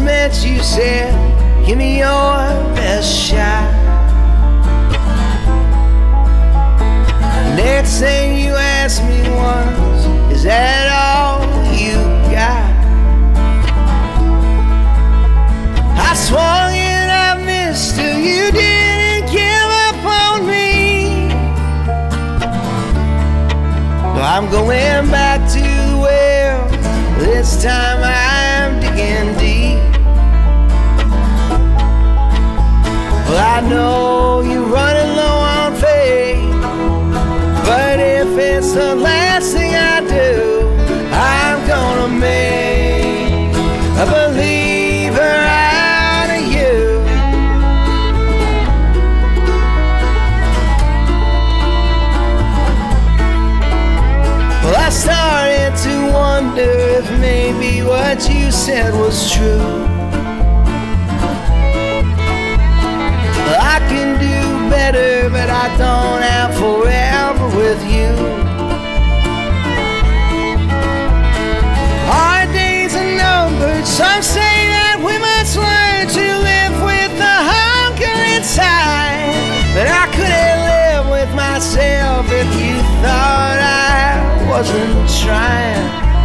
met, you said, give me your best shot. Next thing you asked me was, is that all you got? I swung and I missed till you didn't give up on me. I'm going back to the well, this time I'm digging deep. Well, I know you're running low on faith, but if it's the last thing I do, I'm gonna make a believer out of you. Well, I started to wonder if maybe what you said was true. I can do better, but I don't have forever with you. Our days are numbered. Some say that we must learn to live with the hunger inside. But I couldn't live with myself if you thought I wasn't trying.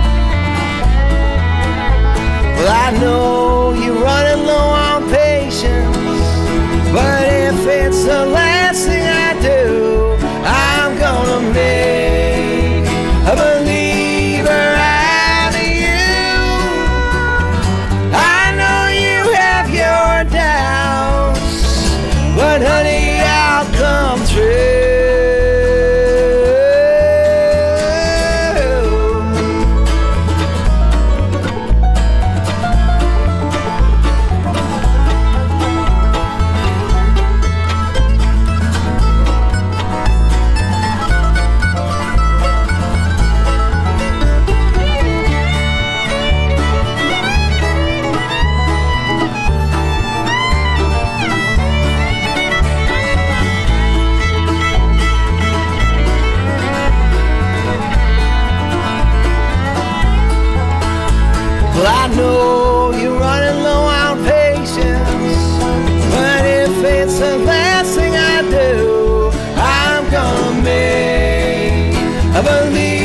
Well, I know you're running low on patience, but if it's the last thing I do, I'm gonna make a believer out of you. I know you have your doubts, but honey, I'll come through. Well, I know you're running low on patience, but if it's the last thing I do, I'm gonna make a believer.